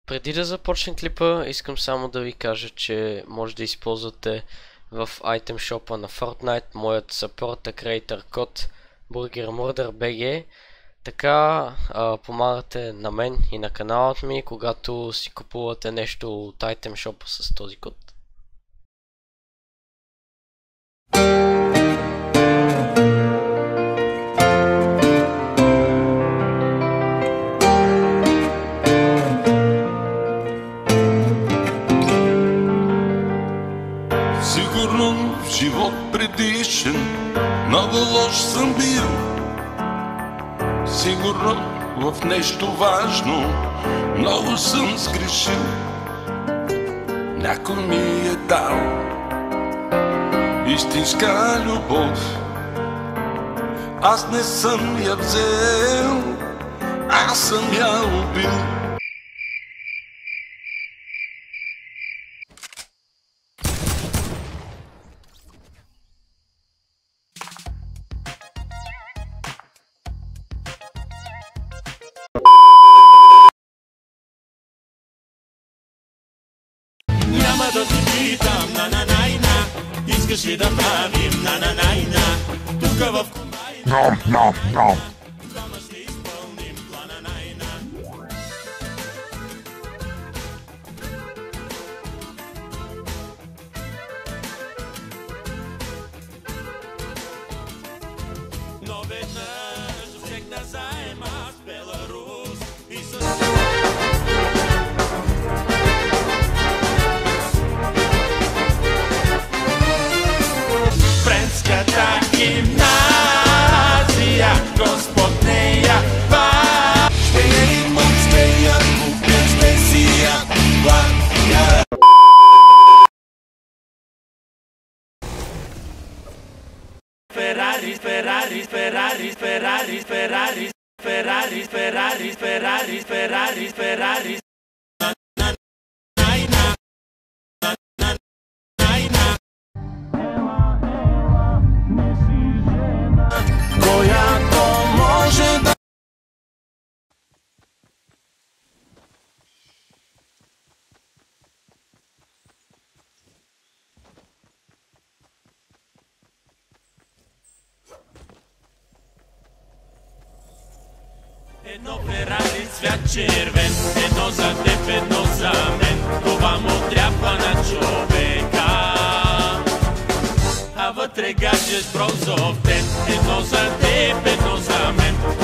Преди да започне клипа, искам само да ви кажа, че може да използвате в Item Shop на Fortnite моят Support Creator код BurgerMurderBG. Така помагате на мен и на каналът ми, когато си купувате нещо от Item Shop с този код. Сигурно в живот предишен много лош съм бил. Сигурно в нещо важно много съм сгрешил. Някой ми е дал истинска любов, аз не съм я взел, аз съм я убил. Няма да ти питам, на-на-най-на, искаш ли да правим на-на-най-на, тука в комбайна, двама ще изпълним плана най-на. Но веднъж усекна заема с Беларус и с... Френската гимназия, Господ нея ба. Ще имам смея, купят ще си я платя. Ферари, Ферари, Ферари, Ферари, Ферари, Ферари, Ферари, Ферари, Ферари, Ферари. Която може да... Едно Ферари цвят червен, едно за теб, едно за мен. Това му трябва на човека, а вътре гаджет бронзов тен. Едно за теб, едно за мен.